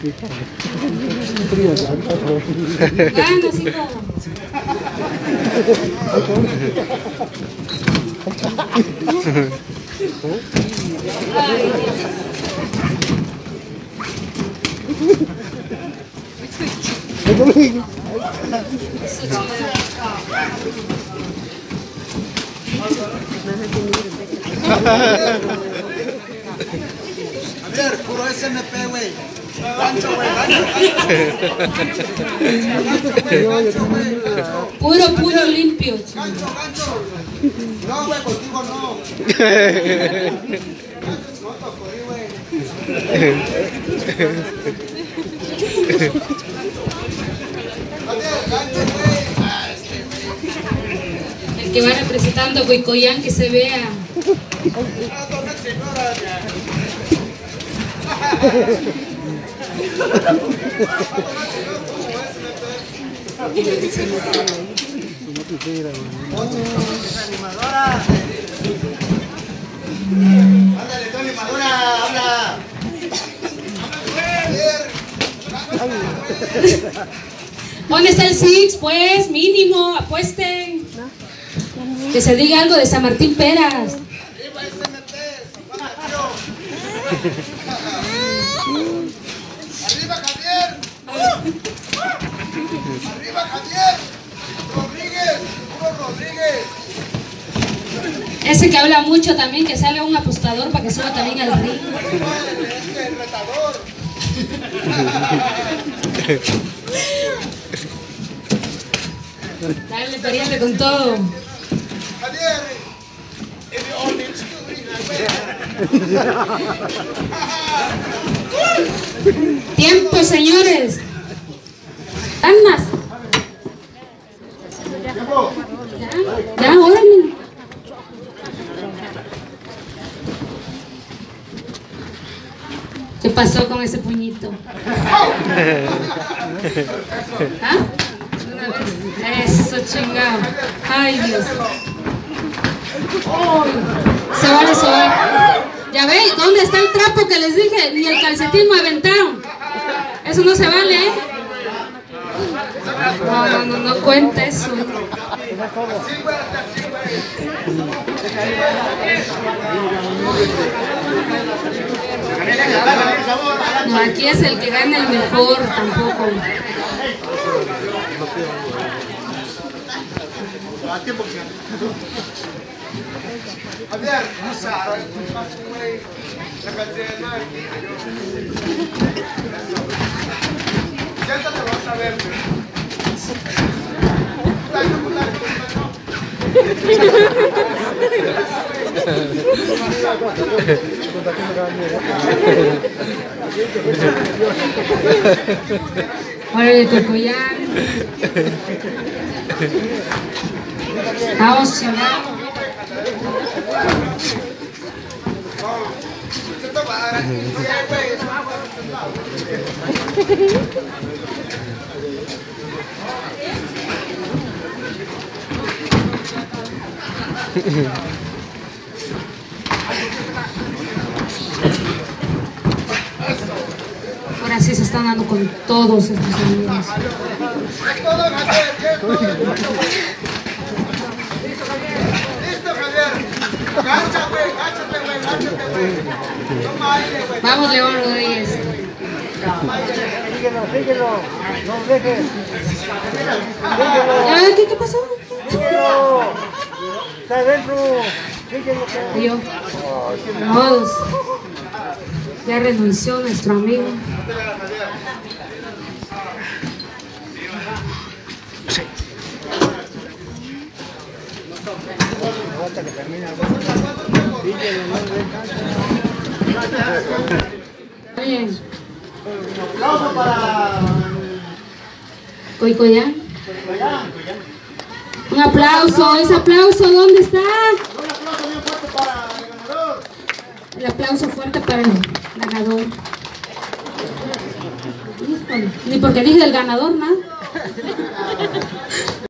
Gana, sí, no. Javier, puro SMP, güey. Gancho, güey, gancho. Puro puño limpio. Gancho, gancho. No, güey, contigo no. No tocó ahí, güey. Javier, gancho, güey. El que va representando a Coicoyán, que se vea. Animadora. Ándale, tu animadora, habla. ¿Dónde está el Six? Pues, mínimo, apuesten. Que se diga algo de San Martín Peras. Arriba, Javier. Arriba, Javier. Rodríguez, puro Rodríguez. Ese que habla mucho también, que sale un apostador para que suba también al ring. El retador. Dale, pariente con todo. Javier. Tiempo, señores. ¿Dan más? Ya, órale. ¿Qué pasó con ese puñito? ¿Ah? Una vez. Eso, chingado. Ay, Dios. ¡Ay! Se vale, se vale. Ya ve, ¿dónde está el trapo que les dije? Ni el calcetín me aventaron. Eso no se vale, ¿eh? No cuenta eso. No, aquí es el que gana el mejor, tampoco. Javier, no sé, güey. La cantidad de madre. Siéntate, vas a ver, Órale, Coicoyán. Vamos, chingado. Ahora sí se están dando con todos estos amigos. Listo, Javier. Gancha, güey, gáchate, güey, gáchate, güey. Toma aire, güey. Vamos, León Rodríguez. Síguelo, síguelo. No dejes. Ya, ¿qué pasó? Síguelo. Está adentro. Síguelo. Yo. Todos. Ya renunció nuestro amigo. Bien. Aplauso para Coicoyán. Un aplauso, ese aplauso, ¿dónde está? un aplauso bien fuerte para el ganador. El aplauso fuerte para el ganador. Híjole, ni porque dije del ganador, ¿no?